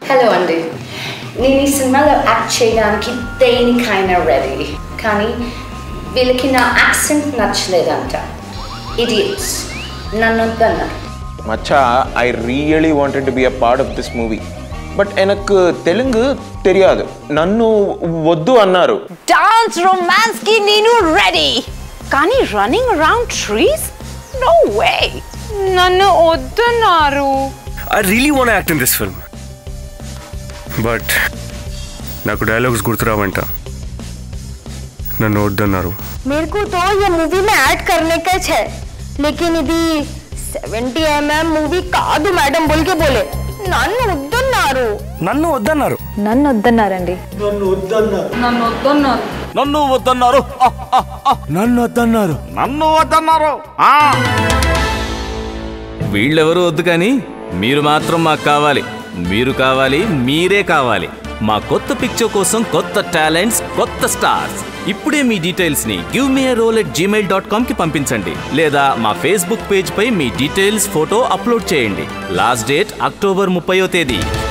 Hello అండి, నేను ఈ సినిమాలో యాక్ట్ చేయడానికి దేనికైనా రెడీ, కానీ వీళ్ళకి నా యాక్సెంట్ నచ్చలేదంట. ఇడియట్స్, నన్ను వద్దన్నారు. మచ్చా, I really wanted to be a part of this movie, but ఎనకు తెలుగు తెలియదు, నన్ను వద్దు అన్నారు. డాన్స్ రొమాన్స్ కి నేను రెడీ, కానీ running around trees no way. నన్ను వద్దన్నారు. I really want to act in this film, but నాకు డైలాగ్స్ గుర్తురావంట, నన్ను వద్దన్నారు. मेरे को तो ये मूवी में ऐड करने का है, लेकिन इदी 70 mm मूवी కాదు మేడం बोल के बोले నన్ను వద్దన్నారు. నన్ను వద్దన్నారు. నన్ను వద్దన్నారండి. నన్ను వద్దన్నారు. నన్ను వద్దన్నారు. నన్ను వద్దన్నారు. నన్ను వద్దన్నారు. నన్ను వద్దన్నారు. వీళ్ళెవరూ వద్దు, కానీ మీరు మాత్రం మాకు కావాలి. మీరు కావాలి, మీరే కావాలి. మా కొత్త పిక్చర్ కోసం కొత్త టాలెంట్స్, కొత్త స్టార్స్. ఇప్పుడే మీ డీటెయిల్స్ ని givemearole@gmail.com కి పంపించండి, లేదా మా ఫేస్బుక్ పేజ్ పై మీ డీటెయిల్స్, ఫోటో అప్లోడ్ చేయండి. లాస్ట్ డేట్ అక్టోబర్ 30వ తేదీ.